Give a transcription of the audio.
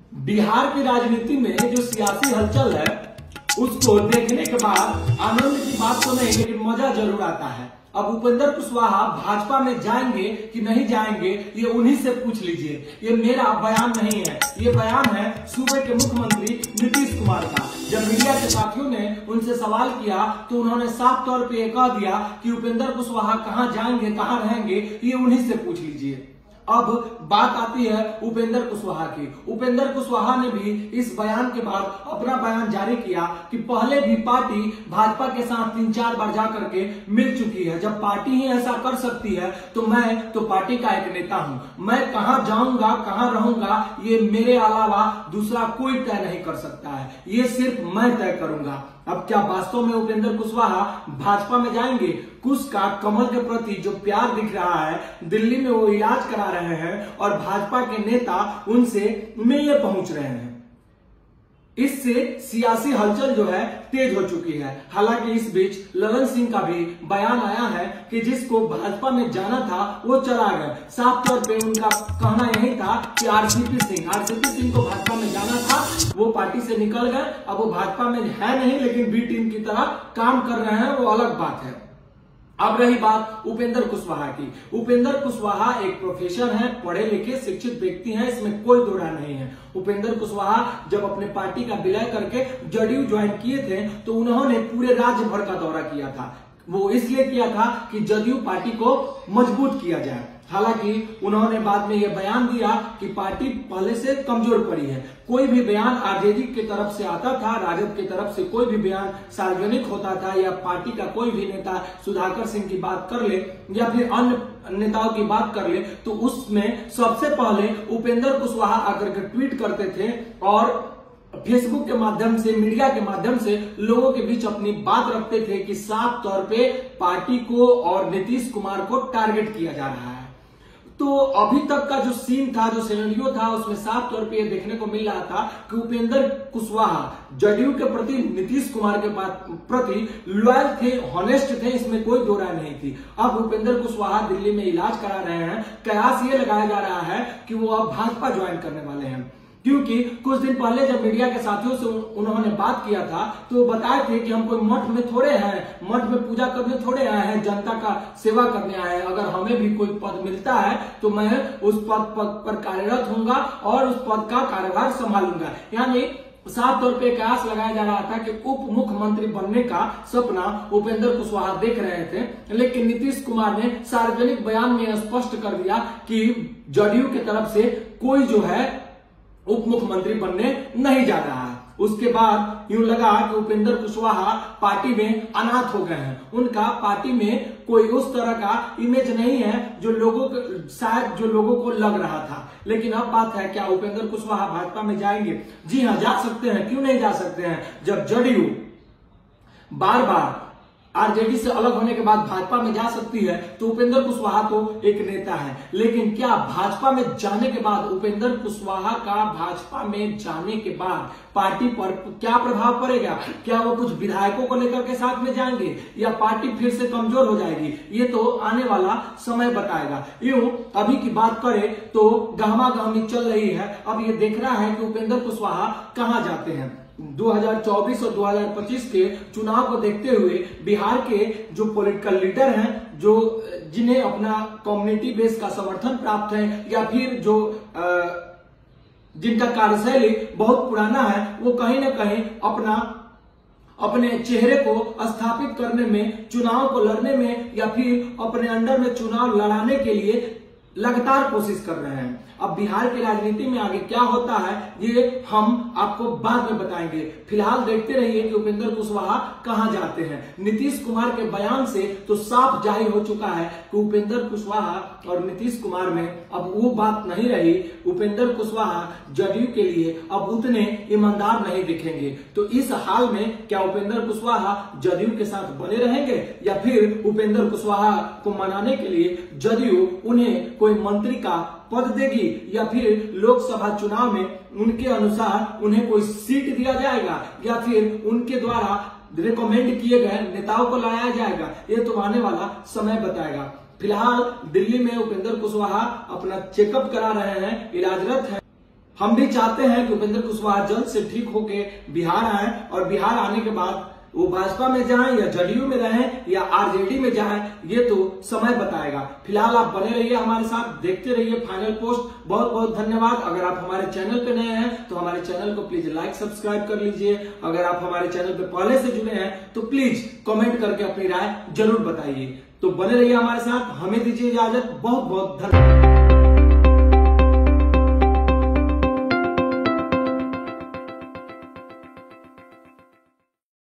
बिहार की राजनीति में जो सियासी हलचल है उसको देखने के बाद आनंद की बात तो नहीं लेकिन मजा जरूर आता है। अब उपेंद्र कुशवाहा भाजपा में जाएंगे कि नहीं जाएंगे ये उन्हीं से पूछ लीजिए। ये मेरा बयान नहीं है, ये बयान है सूबे के मुख्यमंत्री नीतीश कुमार का। जब मीडिया के साथियों ने उनसे सवाल किया तो उन्होंने साफ तौर पे कह दिया कि उपेंद्र कुशवाहा कहां जाएंगे कहां रहेंगे ये उन्हीं से पूछ लीजिए। अब बात आती है उपेंद्र कुशवाहा की। उपेंद्र कुशवाहा ने भी इस बयान के बाद अपना बयान जारी किया कि पहले भी पार्टी भाजपा के साथ 3-4 बार जाकर के मिल चुकी है। जब पार्टी ही ऐसा कर सकती है तो मैं तो पार्टी का एक नेता हूं। मैं कहां जाऊंगा कहां रहूंगा ये मेरे अलावा दूसरा कोई तय नहीं कर सकता है, ये सिर्फ मैं तय करूंगा। अब क्या वास्तव में उपेंद्र कुशवाहा भाजपा में जाएंगे? कुश का कमल के प्रति जो प्यार दिख रहा है, दिल्ली में वो इलाज करा रहे हैं और भाजपा के नेता उनसे मिलने पहुंच रहे हैं। इससे सियासी हलचल जो है तेज हो चुकी है। हालांकि इस बीच ललन सिंह का भी बयान आया है कि जिसको भाजपा में जाना था वो चला गया। साफ तौर पे उनका कहना यही था कि आरसीपी सिंह को भाजपा में जाना था, वो पार्टी से निकल गए। अब वो भाजपा में है नहीं लेकिन बी टीम की तरह काम कर रहे हैं, वो अलग बात है। अब रही बात उपेंद्र कुशवाहा की। उपेंद्र कुशवाहा एक प्रोफेसर हैं, पढ़े लिखे शिक्षित व्यक्ति हैं, इसमें कोई दो राय नहीं है। उपेंद्र कुशवाहा जब अपने पार्टी का विलय करके जदयू ज्वाइन किए थे तो उन्होंने पूरे राज्य भर का दौरा किया था। वो इसलिए किया था कि जदयू पार्टी को मजबूत किया जाए। हालांकि उन्होंने बाद में यह बयान दिया कि पार्टी पहले से कमजोर पड़ी है। कोई भी बयान आरजेडी की तरफ से आता था, राजद की तरफ से कोई भी बयान सार्वजनिक होता था या पार्टी का कोई भी नेता सुधाकर सिंह की बात कर ले या फिर अन्य नेताओं की बात कर ले तो उसमें सबसे पहले उपेंद्र कुशवाहा आकर के ट्वीट करते थे और फेसबुक के माध्यम से, मीडिया के माध्यम से लोगों के बीच अपनी बात रखते थे कि साफ तौर पे पार्टी को और नीतीश कुमार को टारगेट किया जा रहा है। तो अभी तक का जो सीन था, जो सिनेरियो था, उसमें साफ तौर पे ये देखने को मिल रहा था कि उपेंद्र कुशवाहा जदयू के प्रति, नीतीश कुमार के प्रति लॉयल थे, हॉनेस्ट थे, इसमें कोई दो राय नहीं थी। अब उपेंद्र कुशवाहा दिल्ली में इलाज करा रहे हैं। कयास ये लगाया जा रहा है कि वो अब भाजपा ज्वाइन करने वाले हैं, क्योंकि कुछ दिन पहले जब मीडिया के साथियों से उन्होंने बात किया था तो वो बताए थे कि हम कोई मठ में थोड़े हैं, मठ में पूजा करने थोड़े आए हैं, जनता का सेवा करने आए हैं। अगर हमें भी कोई पद मिलता है तो मैं उस पद पर कार्यरत होऊंगा और उस पद का कार्यभार संभालूंगा। यानी साफ तौर पे कयास लगाया जा रहा था कि उप मुख्यमंत्री बनने का सपना उपेंद्र कुशवाहा देख रहे थे, लेकिन नीतीश कुमार ने सार्वजनिक बयान में स्पष्ट कर दिया कि जदयू की तरफ से कोई जो है उप मुख्यमंत्री बनने नहीं जा रहा है। उसके बाद यूं लगा कि उपेंद्र कुशवाहा पार्टी में अनाथ हो गए हैं। उनका पार्टी में कोई उस तरह का इमेज नहीं है जो लोगों को लग रहा था। लेकिन अब बात है, क्या उपेंद्र कुशवाहा भाजपा में जाएंगे? जी हाँ, जा सकते हैं, क्यों नहीं जा सकते हैं। जब जदयू बार बार आरजेडी से अलग होने के बाद भाजपा में जा सकती है तो उपेंद्र कुशवाहा तो एक नेता है। लेकिन क्या भाजपा में जाने के बाद उपेंद्र कुशवाहा का भाजपा में जाने के बाद पार्टी पर क्या प्रभाव पड़ेगा? क्या वो कुछ विधायकों को लेकर के साथ में जाएंगे या पार्टी फिर से कमजोर हो जाएगी? ये तो आने वाला समय बताएगा। यूं अभी की बात करें तो गहमागहमी चल रही है। अब ये देखना है कि उपेंद्र कुशवाहा कहां जाते हैं। 2024 और 2025 के चुनाव को देखते हुए बिहार के जो पॉलिटिकल लीडर हैं, जो जिन्हें अपना कम्युनिटी बेस का समर्थन प्राप्त है या फिर जो जिनका कार्यशैली बहुत पुराना है, वो कहीं ना कहीं अपने चेहरे को स्थापित करने में, चुनाव को लड़ने में या फिर अपने अंडर में चुनाव लड़ाने के लिए लगातार कोशिश कर रहे हैं। अब बिहार की राजनीति में आगे क्या होता है ये हम आपको बाद में बताएंगे। फिलहाल देखते रहिए कि उपेंद्र कुशवाहा कहां जाते हैं। नीतीश कुमार के बयान से तो साफ जाहिर हो चुका है कि उपेंद्र कुशवाहा और नीतीश कुमार में अब वो बात नहीं रही। उपेंद्र कुशवाहा जदयू के लिए अब उतने ईमानदार नहीं दिखेंगे। तो इस हाल में क्या उपेंद्र कुशवाहा जदयू के साथ बने रहेंगे या फिर उपेंद्र कुशवाहा को मनाने के लिए जदयू उन्हें कोई मंत्री का पद देगी या फिर लोकसभा चुनाव में उनके अनुसार उन्हें कोई सीट दिया जाएगा या फिर उनके द्वारा रिकमेंड किए गए नेताओं को लाया जाएगा? ये तो आने वाला समय बताएगा। फिलहाल दिल्ली में उपेंद्र कुशवाहा अपना चेकअप करा रहे हैं, इलाजरत है। हम भी चाहते हैं कि उपेंद्र कुशवाहा जल्द से ठीक होके बिहार आए और बिहार आने के बाद वो भाजपा में जाएं या जदयू में रहें या आरजेडी में जाएं, ये तो समय बताएगा। फिलहाल आप बने रहिए हमारे साथ, देखते रहिए फाइनल पोस्ट। बहुत बहुत धन्यवाद। अगर आप हमारे चैनल पे नए हैं तो हमारे चैनल को प्लीज लाइक सब्सक्राइब कर लीजिए। अगर आप हमारे चैनल पे पहले से जुड़े हैं तो प्लीज कमेंट करके अपनी राय जरूर बताइए। तो बने रहिए हमारे साथ, हमें दीजिए इजाजत। बहुत बहुत धन्यवाद।